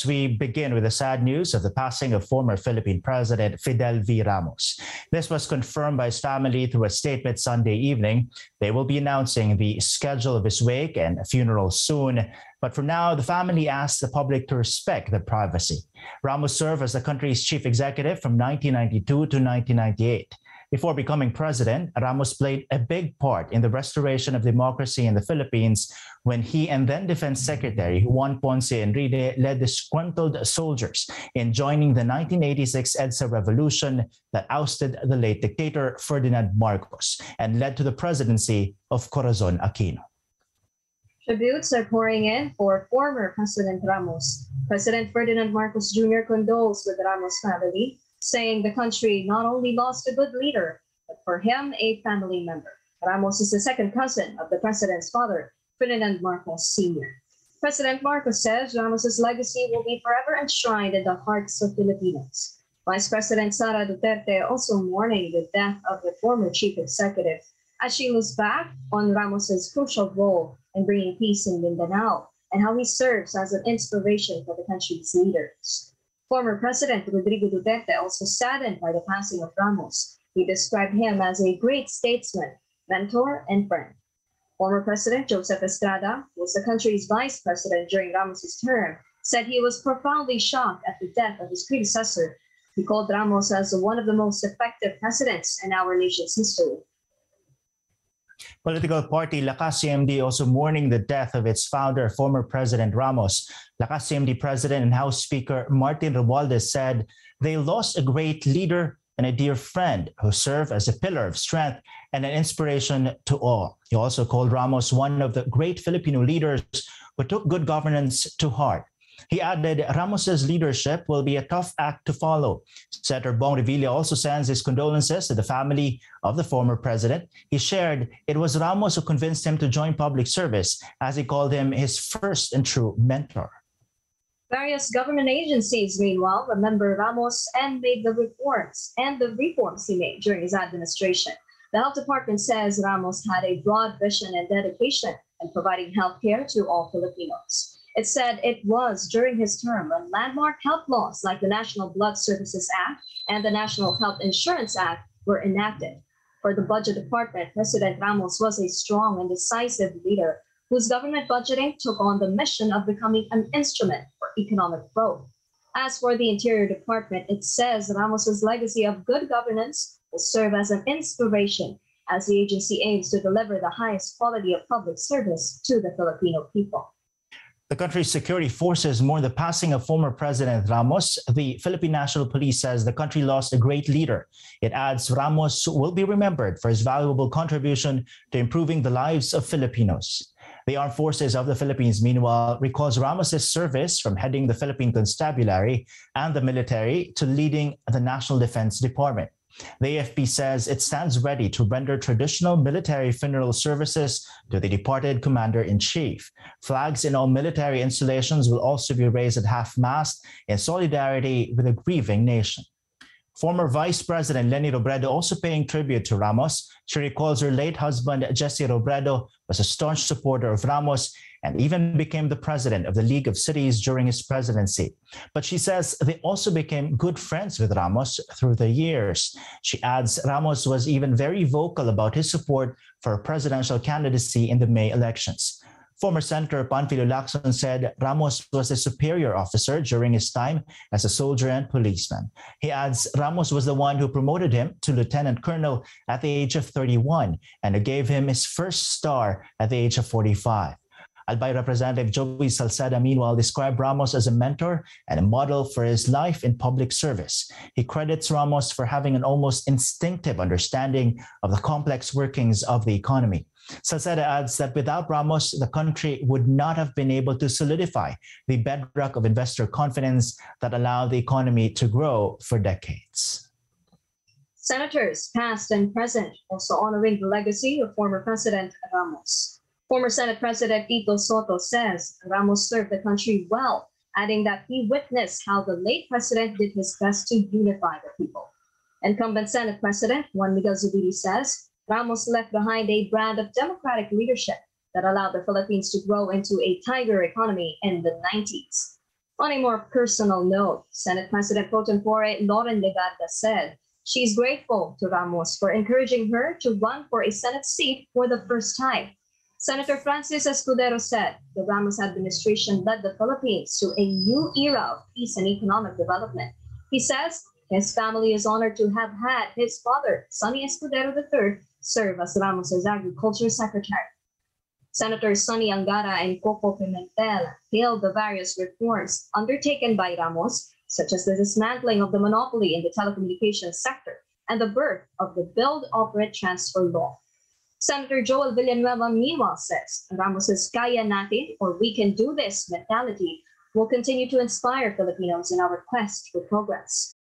As we begin with the sad news of the passing of former Philippine President Fidel V. Ramos. This was confirmed by his family through a statement Sunday evening. They will be announcing the schedule of his wake and funeral soon. But for now, the family asks the public to respect their privacy. Ramos served as the country's chief executive from 1992 to 1998. Before becoming president, Ramos played a big part in the restoration of democracy in the Philippines when he and then Defense Secretary Juan Ponce Enrile led disgruntled soldiers in joining the 1986 EDSA revolution that ousted the late dictator Ferdinand Marcos and led to the presidency of Corazon Aquino. Tributes are pouring in for former President Ramos. President Ferdinand Marcos Jr. condoles with Ramos' family, saying the country not only lost a good leader, but for him, a family member. Ramos is the second cousin of the president's father, Ferdinand Marcos Sr. President Marcos says Ramos' legacy will be forever enshrined in the hearts of Filipinos. Vice President Sara Duterte also mourning the death of the former chief executive as she looks back on Ramos' crucial role in bringing peace in Mindanao and how he serves as an inspiration for the country's leaders. Former President Rodrigo Duterte also saddened by the passing of Ramos. He described him as a great statesman, mentor, and friend. Former President Joseph Estrada, who was the country's vice president during Ramos' term, said he was profoundly shocked at the death of his predecessor. He called Ramos as one of the most effective presidents in our nation's history. Political party Lakas CMD also mourning the death of its founder, former President Ramos. Lakas CMD President and House Speaker Martin Romualdez said they lost a great leader and a dear friend who served as a pillar of strength and an inspiration to all. He also called Ramos one of the great Filipino leaders who took good governance to heart. He added Ramos's leadership will be a tough act to follow. Senator Bong Revilla also sends his condolences to the family of the former president. He shared it was Ramos who convinced him to join public service, as he called him his first and true mentor. Various government agencies, meanwhile, remember Ramos and made the reforms he made during his administration. The Health Department says Ramos had a broad vision and dedication in providing health care to all Filipinos. It said it was during his term when landmark health laws like the National Blood Services Act and the National Health Insurance Act were enacted. For the Budget Department, President Ramos was a strong and decisive leader whose government budgeting took on the mission of becoming an instrument for economic growth. As for the Interior Department, it says Ramos's legacy of good governance will serve as an inspiration as the agency aims to deliver the highest quality of public service to the Filipino people. The country's security forces mourn the passing of former President Ramos. The Philippine National Police says the country lost a great leader. It adds Ramos will be remembered for his valuable contribution to improving the lives of Filipinos. The Armed Forces of the Philippines, meanwhile, recalls Ramos's service from heading the Philippine Constabulary and the military to leading the National Defense Department. The AFP says it stands ready to render traditional military funeral services to the departed commander-in-chief. Flags in all military installations will also be raised at half-mast in solidarity with the grieving nation. Former Vice President Leni Robredo also paying tribute to Ramos. She recalls her late husband, Jesse Robredo, was a staunch supporter of Ramos and even became the president of the League of Cities during his presidency. But she says they also became good friends with Ramos through the years. She adds Ramos was even very vocal about his support for a presidential candidacy in the May elections. Former Senator Panfilo Lacson said Ramos was a superior officer during his time as a soldier and policeman. He adds Ramos was the one who promoted him to lieutenant colonel at the age of 31 and who gave him his first star at the age of 45. Albay Representative Joey Salceda, meanwhile, described Ramos as a mentor and a model for his life in public service. He credits Ramos for having an almost instinctive understanding of the complex workings of the economy. Salceda adds that without Ramos, the country would not have been able to solidify the bedrock of investor confidence that allowed the economy to grow for decades. Senators, past and present, also honoring the legacy of former President Ramos. Former Senate President Tito Soto says Ramos served the country well, adding that he witnessed how the late president did his best to unify the people. Incumbent Senate President Juan Miguel Zubiri says Ramos left behind a brand of democratic leadership that allowed the Philippines to grow into a tiger economy in the 90s. On a more personal note, Senate President Pro Tempore Loren Legarda said she's grateful to Ramos for encouraging her to run for a Senate seat for the first time. Senator Francis Escudero said the Ramos administration led the Philippines to a new era of peace and economic development. He says his family is honored to have had his father, Sonny Escudero III, serve as Ramos's Agriculture Secretary. Senators Sonny Angara and Coco Pimentel hailed the various reforms undertaken by Ramos, such as the dismantling of the monopoly in the telecommunications sector and the birth of the Build, Operate, Transfer law. Senator Joel Villanueva meanwhile says Ramos's Kaya Natin, or We Can Do This mentality will continue to inspire Filipinos in our quest for progress.